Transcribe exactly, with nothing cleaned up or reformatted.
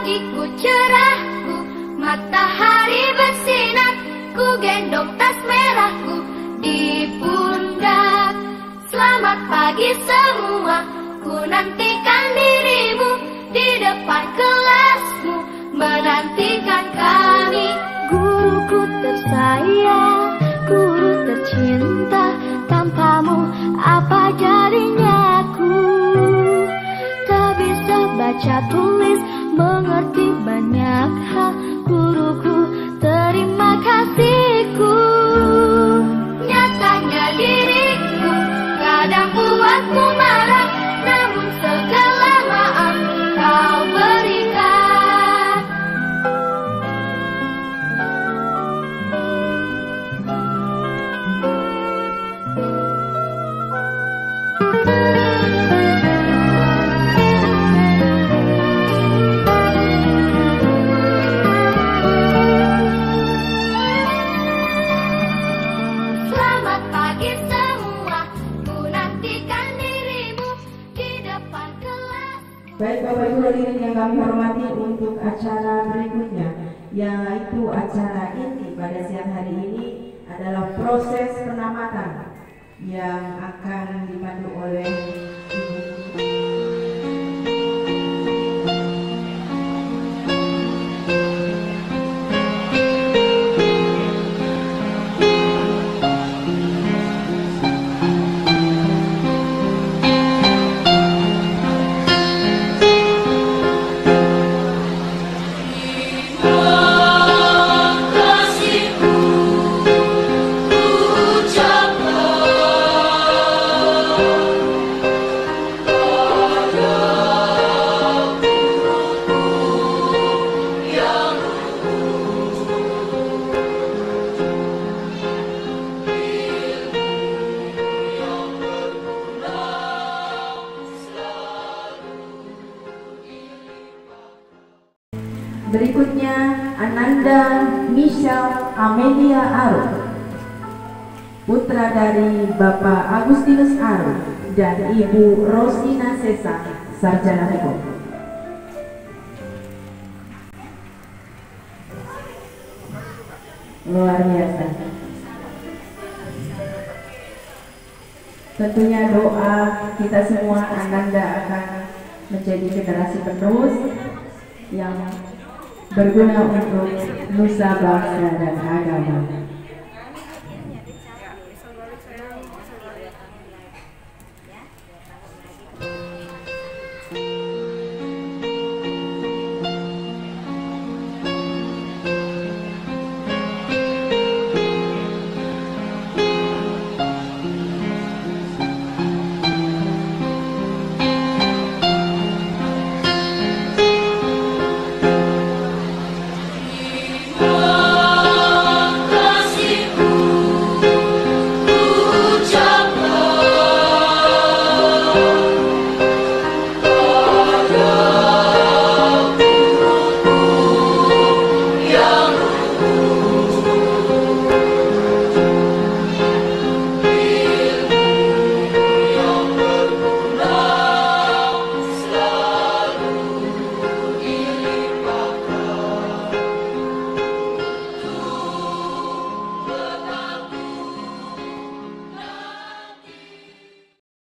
pagiku cerahku, matahari bersinar, ku gendong tas merahku di pundak. Selamat pagi semua, ku nantikan dirimu di depan kelasmu, menantikan kami. Guruku tersayang, guru tercinta, tanpamu apa jadinya aku? Tak bisa baca tulis, mengerti banyak hal. Guruku, terima kasihku. Nyatanya diriku kadang buatku marah, namun segala maaf kau berikan. Selamat pagi semua, ku nantikan dirimu di depan kelas. Baik Bapak Ibu hadirin yang kami hormati, untuk acara berikutnya yaitu acara inti pada siang hari ini adalah proses penamatan yang akan dipandu oleh Ibu. Berikutnya Ananda Michelle Amelia Aru, putra dari Bapak Agustinus Aru dan Ibu Rosina Sesa, sarjana hukum. Luar biasa. Tentunya doa kita semua Ananda akan menjadi generasi penerus yang berguna untuk nusa, bangsa, dan agama.